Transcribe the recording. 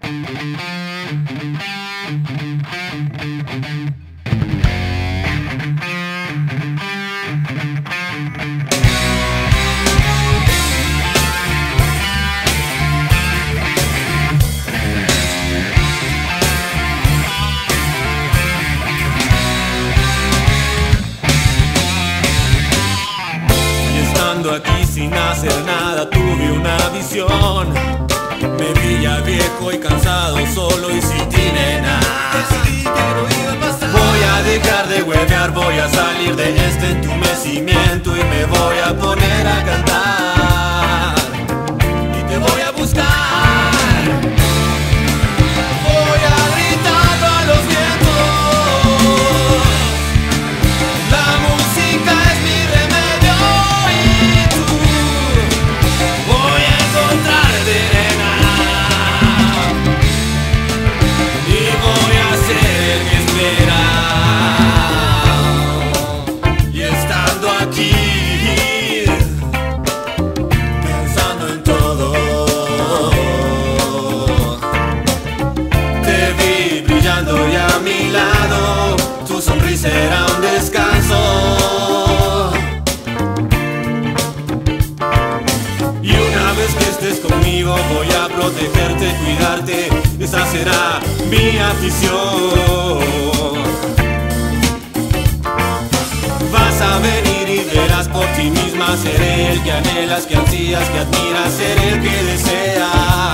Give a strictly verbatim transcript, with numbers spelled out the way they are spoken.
Aquí sin hacer nada tuve una visión. Me vi ya viejo y cansado, solo y sin ti, nena. Voy a dejar de huevear, voy a salir de este entumecimiento y me voy a poner a cantar. Y te voy a buscar. Voy a gritarlo a los vientos. La música es mi remedio. Voy a encontrarte, nena, y voy a ser mi espera. Y estando aquí, pensando en todo, te vi brillando y a mi lado, tu sonrisa era un descanso. Que estés conmigo voy a protegerte, cuidarte, esa será mi afición. Vas a venir y verás por ti misma, seré el que anhelas, que ansías, que admiras, seré el que deseas.